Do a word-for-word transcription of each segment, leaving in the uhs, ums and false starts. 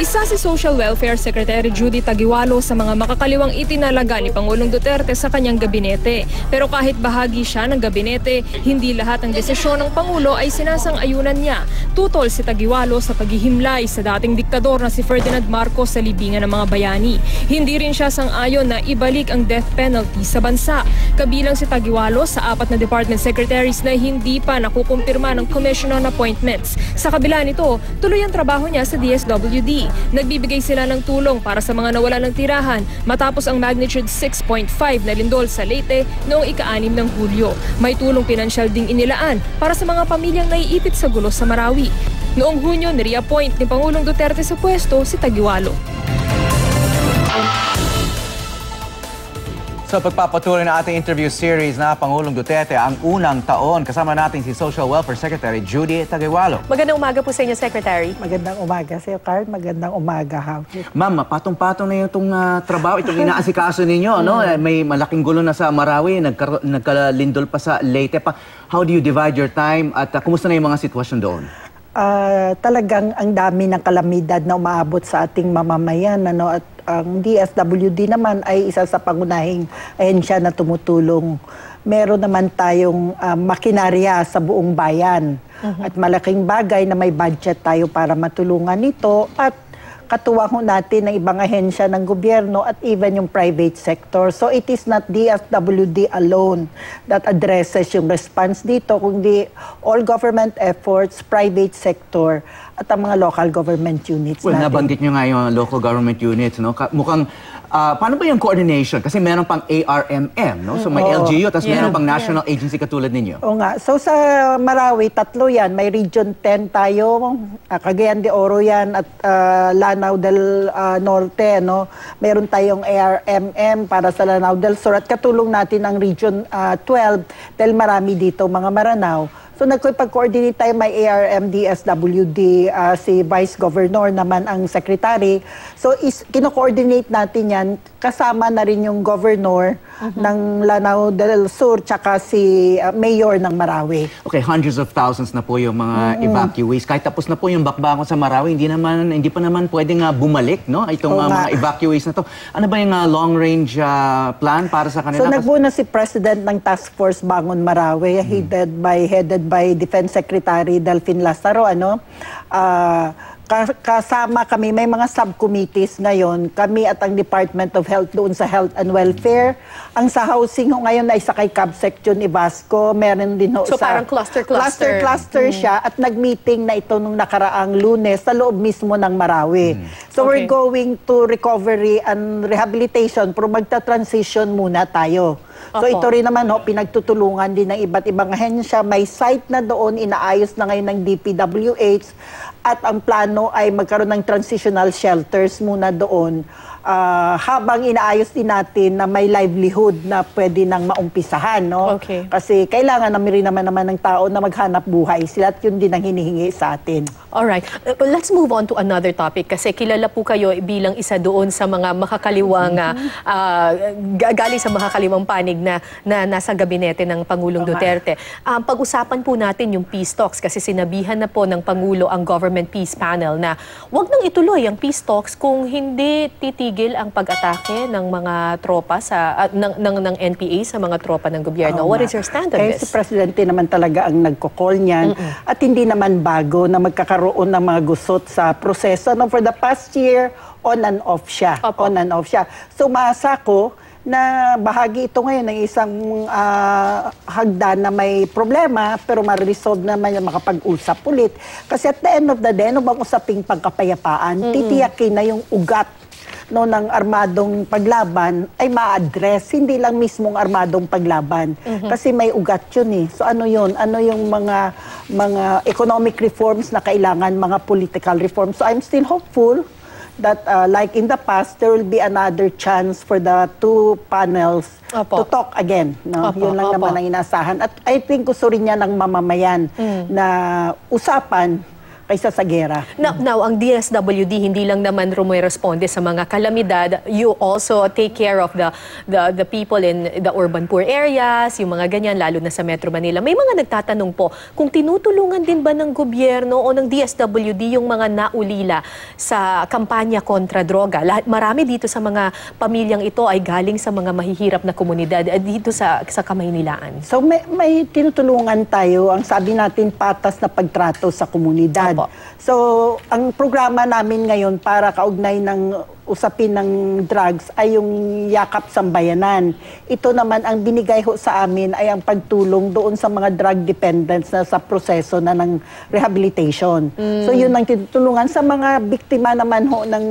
Isa si Social Welfare Secretary Judy Taguiwalo sa mga makakaliwang itinalaga ni Pangulong Duterte sa kanyang gabinete. Pero kahit bahagi siya ng gabinete, hindi lahat ng desisyon ng Pangulo ay sinasang-ayunan niya. Tutol si Taguiwalo sa paghihimlay sa dating diktador na si Ferdinand Marcos sa libingan ng mga bayani. Hindi rin siya sang-ayon na ibalik ang death penalty sa bansa. Kabilang si Taguiwalo sa apat na department secretaries na hindi pa nakukumpirma ng Commission on Appointments. Sa kabila nito, tuloy ang trabaho niya sa D S W D. Nagbibigay sila ng tulong para sa mga nawala ng tirahan matapos ang magnitude six point five na lindol sa Leyte noong ika-anim ng Hulyo. May tulong pinansyal ding inilaan para sa mga pamilyang naiipit sa gulo sa Marawi. Noong Hunyo, ni-reappoint ni Pangulong Duterte sa pwesto si Taguiwalo. Sa pagpapatuloy na ating interview series na Pangulong Duterte ang unang taon, kasama natin si Social Welfare Secretary Judy Taguiwalo. Magandang umaga po sa inyo, Secretary. Magandang umaga sa'yo, Carl. Magandang umaga, ha. Ma'am, patong-patong na itong uh, trabaho, itong inaasikaso ninyo. no? May malaking gulo na sa Marawi, nagka, nagkalindol pa sa Leyte pa. How do you divide your time at uh, kumusta na yung mga sitwasyon doon? Uh, talagang ang dami ng kalamidad na umaabot sa ating mamamayan, ano, at ang D S W D naman ay isa sa pangunahing ahensya na tumutulong. Meron naman tayong uh, makinarya sa buong bayan. Uh-huh. At malaking bagay na may budget tayo para matulungan ito at katuwang ho natin ng ibang ahensya ng gobyerno at even yung private sector. So it is not D S W D alone that addresses yung response dito, kundi all government efforts, private sector, at ang mga local government units well, natin. Nabanggit nyo nga yung local government units. No? Mukhang, uh, paano ba yung coordination? Kasi meron pang A R M M, no? So may Oo. L G U, tapos Yeah. meron pang national Yeah. agency katulad ninyo. Oo nga. So sa Marawi, tatlo yan. May Region ten tayo, uh, Cagayan de Oro yan, at uh, Lanao del uh, Norte. No? Meron tayong A R M M para sa Lanao del Sur. At katulong natin ang Region uh, twelve dahil marami dito mga Maranao. So nagpag-coordinate tayo, may A R M, D S W D, uh, si Vice Governor naman ang Secretary. So is, kino-coordinate natin yan, kasama na rin yung Governor uh-huh. ng Lanao del Sur, tsaka si uh, Mayor ng Marawi. Okay, hundreds of thousands na po yung mga mm-hmm. evacuees. Kahit tapos na po yung bakbakon sa Marawi, hindi naman hindi pa naman pwedeng uh, bumalik, no? Itong uh, mga evacuees na to. Ano ba yung uh, long-range uh, plan para sa kanila? So nagbuo na si President ng Task Force Bangon Marawi, mm-hmm. headed by headed by Defense Secretary Delfin Lazaro, ano? Uh, kasama kami, may mga subcommittees ngayon, kami at ang Department of Health doon sa Health and Welfare. Ang sa housing ngayon ay sa kay Cab Section Ibasco, meron din ho so sa... parang cluster-cluster. Cluster-cluster hmm. siya at nag-meeting na ito nung nakaraang Lunes sa loob mismo ng Marawi. Hmm. So okay. we're going to recovery and rehabilitation pero magta-transition muna tayo. So Opo. Ito rin naman, ho, pinagtutulungan din ng iba't ibang ahensya. May site na doon, inaayos na ngayon ng D P W H. At ang plano ay magkaroon ng transitional shelters muna doon. Uh, habang inaayos din natin na may livelihood na pwede nang maumpisahan. No? Okay. Kasi kailangan namin rin naman, naman ng tao na maghanap buhay. Sila at yun din ang hinihingi sa atin. Alright. Uh, let's move on to another topic. Kasi kilala po kayo bilang isa doon sa mga makakaliwang, mm-hmm. uh, galing sa makakaliwang panig na, na nasa gabinete ng Pangulong okay. Duterte. Um, pag-usapan po natin yung peace talks kasi sinabihan na po ng Pangulo ang Government Peace Panel na wag nang ituloy ang peace talks kung hindi titigil ang pag-atake ng mga tropa sa uh, ng, ng ng N P A sa mga tropa ng gobyerno. Oh, What is your stand on Kaya this? si Presidente naman talaga ang nagko-call niyan. Mm-mm. At hindi naman bago na magkakaroon ng mga gusot sa proseso. No, for the past year, on and off siya. Opo. On and off siya. So maasa ko na bahagi ito ngayon ng isang uh, hagdan na may problema pero ma-resolve naman yung makapag-usap ulit. Kasi at the end of the day, ano bang usaping pagkapayapaan? Mm-hmm. Titiyakin na yung ugat no, ng armadong paglaban ay ma-address, hindi lang mismong armadong paglaban. Mm-hmm. Kasi may ugat yun eh. So ano yun? Ano yung mga, mga economic reforms na kailangan, mga political reforms? So I'm still hopeful that uh, like in the past, there will be another chance for the two panels Opo. to talk again. No? Opo, Yun lang Opo. naman ang inaasahan. At I think gusto rin niya ng mamamayan mm. na usapan. kaysa sa gera. Now, now, ang D S W D hindi lang naman rumiresponde sa mga kalamidad. You also take care of the, the the people in the urban poor areas, yung mga ganyan, lalo na sa Metro Manila. May mga nagtatanong po kung tinutulungan din ba ng gobyerno o ng D S W D yung mga naulila sa kampanya kontra droga. Lahat, marami dito sa mga pamilyang ito ay galing sa mga mahihirap na komunidad at dito sa, sa Kamaynilaan. So may, may tinutulungan tayo, ang sabi natin patas na pagtrato sa komunidad. Opo. So ang programa namin ngayon para kaugnay ng usapin ng drugs ay yung Yakap Sambayanan. Ito naman ang binigay ho sa amin ay ang pagtulong doon sa mga drug dependents na sa proseso na ng rehabilitation. Mm. So yun ang tinutulungan sa mga biktima naman ho ng,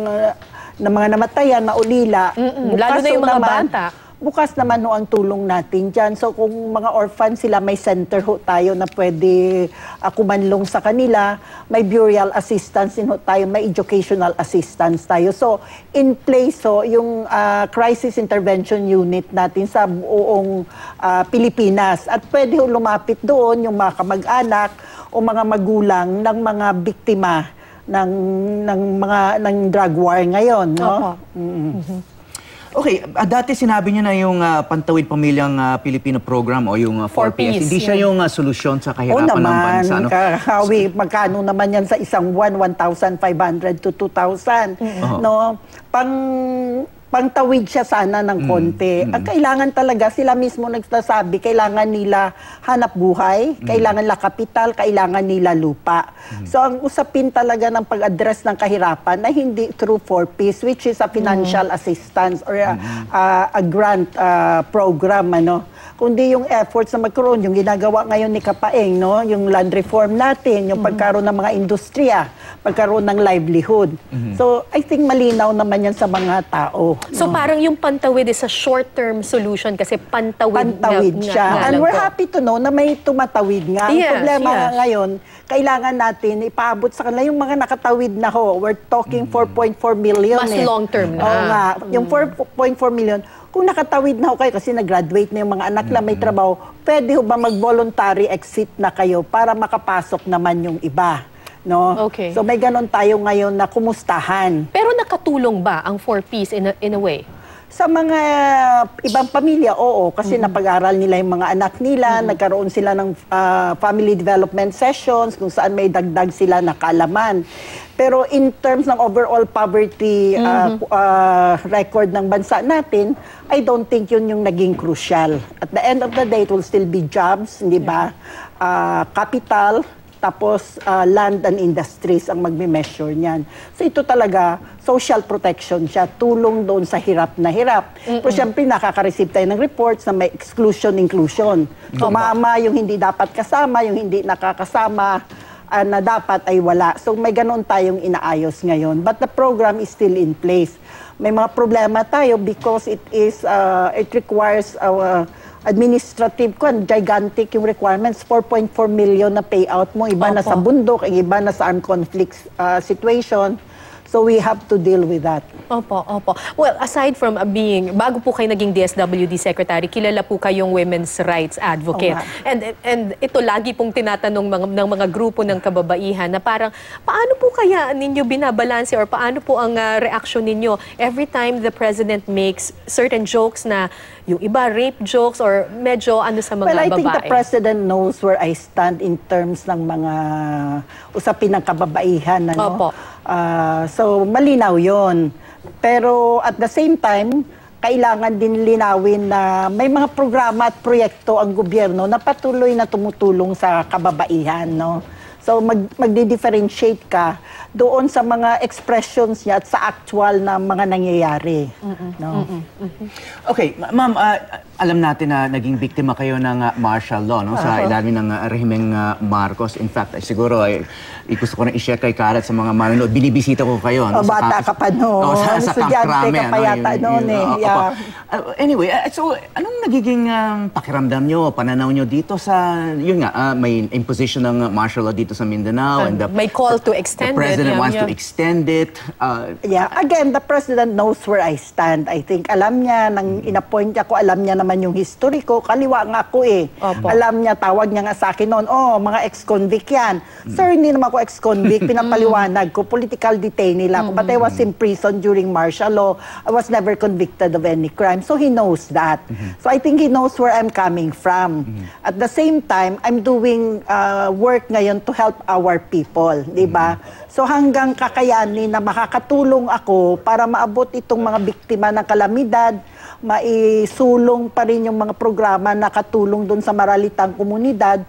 ng mga namatayan na ulila. Mm-mm. Lalo na yung mga naman, bata. Bukas naman ho ang tulong natin dyan. So kung mga orphan sila, may center ho tayo na pwede uh, kumanlong sa kanila. May burial assistance din ho tayo, may educational assistance tayo. So in place ho, yung uh, crisis intervention unit natin sa buong uh, Pilipinas. At pwede ho lumapit doon yung mga kamag-anak o mga magulang ng mga biktima ng, ng, mga, ng drug war ngayon. No? Mm-hmm. Mm-hmm. Okay, uh, dati sinabi niyo na yung uh, Pantawid Pamilyang uh, Pilipino program o yung uh, four Ps. Hindi siya yung uh, solusyon sa kahirapan naman, ng bansa. No? Kahawi, magkano naman yan sa isang buwan? one thousand five hundred to two thousand. Mm-hmm. No? Pang... pangtawid siya sana ng konti. Mm, mm. Ang kailangan talaga, sila mismo nagsasabi, kailangan nila hanap buhay, mm. kailangan nila kapital, kailangan nila lupa. Mm. So ang usapin talaga ng pag-address ng kahirapan na hindi through four Ps, which is a financial mm. assistance or a, mm. uh, a grant uh, program, ano, kundi yung efforts na magkaroon, yung ginagawa ngayon ni Kapaeng, no? Yung land reform natin, yung mm. pagkaroon ng mga industriya, pagkaroon ng livelihood. Mm. So I think malinaw naman yan sa mga tao. So no? parang yung pantawid is a short-term solution kasi pantawid, pantawid nga, siya. nga, And nga we're po. happy to know na may tumatawid nga. Ang Yes, problema yes. nga ngayon, kailangan natin ipaabot sa kanila yung mga nakatawid na ho. We're talking mm. four point four million. Mas eh. long-term na. Oo nga. Mm. Yung four point four million, kung nakatawid na ho kayo kasi nag-graduate na yung mga anak na may trabaho, pwede ho ba mag-voluntary exit na kayo para makapasok naman yung iba? No? Okay. So may ganon tayo ngayon na kumustahan. Pero nakatulong ba ang four Ps in a, in a way? Sa mga ibang pamilya, oo. Kasi mm-hmm. napag-aral nila yung mga anak nila, mm-hmm. nagkaroon sila ng uh, family development sessions kung saan may dagdag sila na kaalaman. Pero in terms ng overall poverty uh, mm-hmm. uh, record ng bansa natin, I don't think yun yung naging crucial. At the end of the day, it will still be jobs, hindi ba? Uh, capital, tapos uh, land and industries ang magme-measure niyan. So ito talaga, social protection siya, tulong doon sa hirap na hirap. Mm-mm. Pero siyempre nakaka-receive tayo ng reports na may exclusion-inclusion. So mama yung hindi dapat kasama, yung hindi nakakasama, uh, na dapat ay wala. So may ganon tayong inaayos ngayon. But the program is still in place. May mga problema tayo because it is, uh, it requires our uh, administrative kwan, gigantic yung requirements, four point four million na payout mo, iba Opo. na sa bundok, iba na sa armed conflict uh, situation. So we have to deal with that. Opo, opo. Well, aside from uh, being, bago po kayo naging D S W D Secretary, kilala po kayong women's rights advocate. Oh, and, and ito lagi pong tinatanong mga, ng mga grupo ng kababaihan na parang, paano po kaya ninyo binabalanse or paano po ang uh, reaksyon ninyo every time the President makes certain jokes na yung iba rape jokes or medyo ano sa mga well, I babae? Well, I think the President knows where I stand in terms ng mga usapin ng kababaihan. Ano? Opo. Uh, so, malinaw yon. Pero at the same time, kailangan din linawin na may mga programa at proyekto ang gobyerno na patuloy na tumutulong sa kababaihan. No? So, mag, magdi-differentiate ka doon sa mga expressions niya at sa actual na mga nangyayari. Mm-mm. No? Mm-mm. Mm-mm. Okay, ma'am, uh, alam natin na naging biktima kayo ng uh, martial law no? sa Uh-huh. ilalim ng uh, rehimeng uh, Marcos. In fact, ay, siguro ay gusto ko na i-share kay Karat sa mga manonood. Binibisita ko kayo. No? O, bata sa, ka pa noon. Oh, sa, sa Camp Estudyante Crame, ka pa yata no? noon eh. Uh, Yeah. Uh, anyway, uh, so anong nagiging um, pakiramdam nyo, pananaw nyo dito sa, yun nga, uh, may imposition ng uh, martial law dito dito sa Mindanao. And, And the, may call to extend the president it. Yeah, wants yeah. to extend it. Uh, Yeah, again, the president knows where I stand. I think alam niya, nang inappoint niya ko, alam niya naman yung history ko. Kaliwa nga ako eh. Opo. Alam niya, tawag niya nga sa akin noon, oh, mga ex-convict yan. Sir, hindi naman ako ex-convict. Pinapaliwanag ko, political detainee lang ako. But I was in prison during martial law. I was never convicted of any crime. So he knows that. So I think he knows where I'm coming from. At the same time, I'm doing uh, work ngayon to help our people, di ba? So hanggang kakayanin na makakatulong ako para maabot itong mga biktima ng kalamidad, maisulong pa rin yung mga programa na katulong doon sa maralitang komunidad,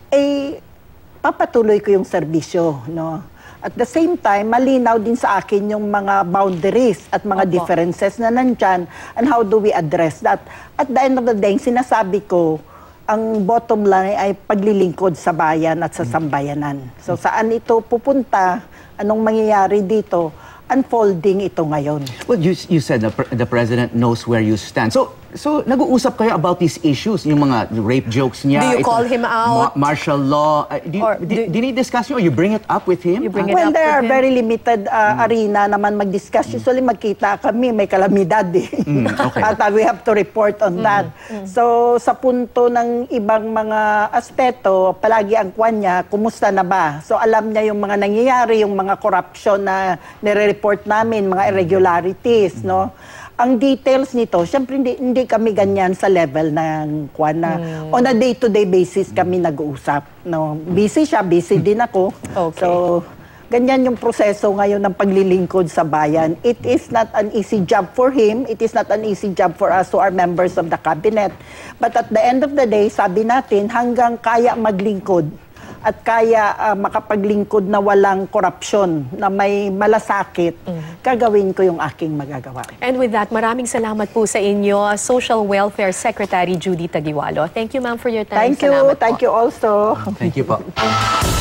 eh papatuloy ko yung serbisyo, no? At the same time, malinaw din sa akin yung mga boundaries at mga Opo. differences na nandyan and how do we address that. At the end of the day, sinasabi ko, ang bottom line ay paglilingkod sa bayan at sa sambayanan. So saan ito pupunta, anong mangyayari dito, unfolding ito ngayon. well, you, you said the, pre- the president knows where you stand. So, so nag-uusap kayo about these issues, yung mga rape jokes niya. Do you ito- call him out? ma- martial law. Uh, do you, Or di- do- did he discuss you or you bring it up with him? You bring it Well, up there with are him? very limited uh, arena naman mag-discuss. Usually magkita kami, may kalamidad eh. Mm, okay. At uh, we have to report on that. So sa punto ng ibang mga aspeto, palagi ang kwan niya, kumusta na ba? So alam niya yung mga nangyayari, yung mga corruption na nire-report namin, mga irregularities, no? Ang details nito, syempre hindi, hindi kami ganyan sa level ng kwan na on a day-to-day basis kami nag-uusap. No? Busy siya, busy din ako. Okay. So, ganyan yung proseso ngayon ng paglilingkod sa bayan. It is not an easy job for him. It is not an easy job for us who are members of the cabinet. But at the end of the day, sabi natin, hanggang kaya maglingkod at kaya uh, makapaglingkod na walang korupsyon, na may malasakit, gagawin ko yung aking magagawa. And with that, maraming salamat po sa inyo, Social Welfare Secretary Judy Taguiwalo. Thank you, ma'am, for your time. Thank you. Salamat po. Thank you also. Thank you po.